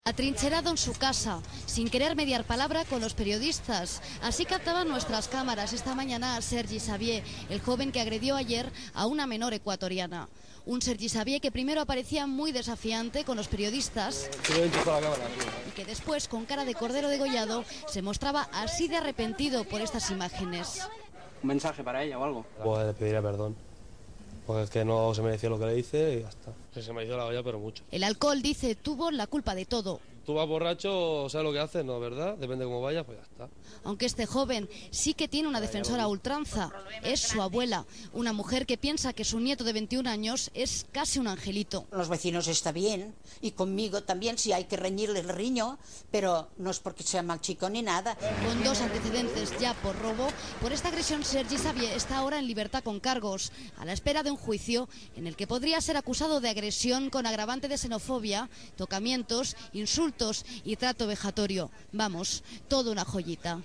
Atrincherado en su casa, sin querer mediar palabra con los periodistas. Así captaban nuestras cámaras esta mañana a Sergi Xavier, el joven que agredió ayer a una menor ecuatoriana. Un Sergi Xavier que primero aparecía muy desafiante con los periodistas y que después, con cara de cordero degollado, se mostraba así de arrepentido por estas imágenes. ¿Un mensaje para ella o algo? Pues le pediré perdón, porque es que no se merecía lo que le hice y ya está. Se me hizo la olla, pero mucho. El alcohol, dice, tuvo la culpa de todo. Tú vas borracho, sabes lo que haces, ¿no? ¿Verdad? Depende de cómo vayas, pues ya está. Aunque este joven sí que tiene una defensora a ultranza. Es su abuela, una mujer que piensa que su nieto de 21 años es casi un angelito. Los vecinos está bien, y conmigo también, si hay que reñirle el riño, pero no es porque sea mal chico ni nada. Con 2 antecedentes ya por robo, por esta agresión Sergi Xavier está ahora en libertad con cargos, a la espera de un juicio en el que podría ser acusado de agresión con agravante de xenofobia, tocamientos, insultos y trato vejatorio. Vamos, toda una joyita.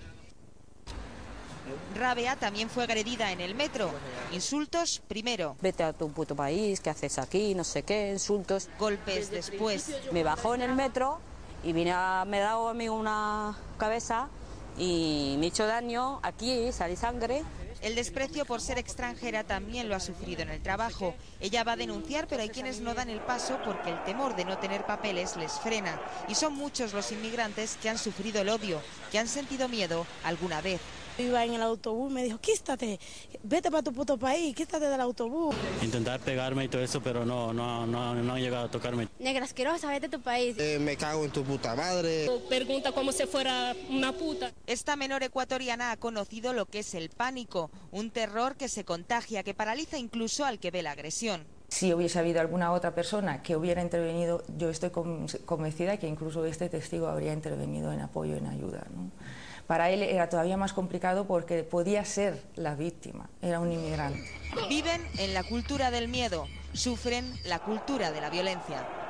Rabea también fue agredida en el metro. Insultos primero. Vete a tu puto país, ¿qué haces aquí? No sé qué, insultos. Golpes después. Me bajó en el metro y me ha dado a mí una cabeza y me ha hecho daño. Aquí sale sangre. El desprecio por ser extranjera también lo ha sufrido en el trabajo. Ella va a denunciar, pero hay quienes no dan el paso porque el temor de no tener papeles les frena. Y son muchos los inmigrantes que han sufrido el odio, que han sentido miedo alguna vez. Iba en el autobús y me dijo, quístate, vete para tu puto país, quístate del autobús. Intentar pegarme y todo eso, pero no han llegado a tocarme. Negra asquerosa, vete a tu país. Me cago en tu puta madre. Pregunta como si fuera una puta. Esta menor ecuatoriana ha conocido lo que es el pánico, un terror que se contagia, que paraliza incluso al que ve la agresión. Si hubiese habido alguna otra persona que hubiera intervenido, yo estoy convencida que incluso este testigo habría intervenido en apoyo, en ayuda, ¿no? Para él era todavía más complicado porque podía ser la víctima, era un inmigrante. Viven en la cultura del miedo, sufren la cultura de la violencia.